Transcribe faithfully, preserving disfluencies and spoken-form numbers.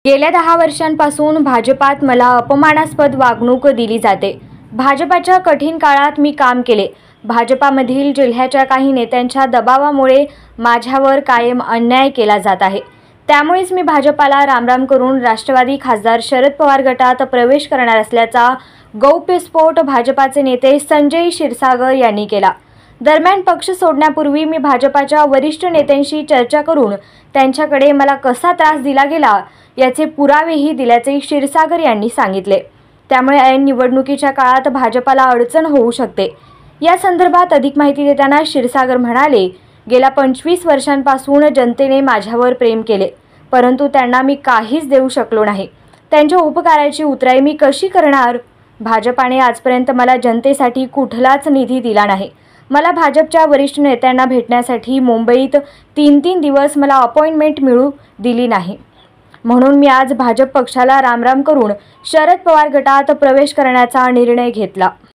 गेल्या दहा वर्षांपासून भाजपात मला अपमानास्पद वागणूक दिली जाते। भाजपाच्या कठीण काळात मी काम केले। भाजपामधील जिल्ह्याच्या काही नेत्यांच्या दबावामुळे माझ्यावर कायम अन्याय केला जात आहे। त्यामुळेच मी भाजपाला रामराम करून राष्ट्रवादी खासदार शरद पवार गटात प्रवेश करणार असल्याचा गौप्यस्फोट भाजपाचे नेते संजय क्षीरसागर यांनी केला। दरम्यान पक्ष सोडण्यापूर्वी मी भाजपाच्या वरिष्ठ नेत्यांशी चर्चा करून त्यांच्याकडे मला कसा त्रास दिला गेला याचे पुरावेही दिल्याचे क्षीरसागर यांनी सांगितले। त्यामुळे ऐन निवडणुकीच्या काळात भाजपाला अडचण होऊ शकते। या संदर्भात अधिक माहिती देताना क्षीरसागर म्हणाले, गेल्या पंचवीस वर्षांपासून जनतेने माझ्यावर प्रेम केले, परंतु त्यांना मी काहीच देऊ शकलो नाही। त्यांच्या उपकाराची उतराई मी कशी करणार? भाजपाने आजपर्यंत मला जनतेसाठी कुठलाच निधी दिला नाही। मला भाजपच्या वरिष्ठ नेत्यांना भेटण्यासाठी मुंबईत तीन तीन दिवस मला अपॉइंटमेंट मिळू दिली नाही। म्हणून मी आज भाजप पक्षाला रामराम करून शरद पवार गटात प्रवेश करण्याचा निर्णय घेतला।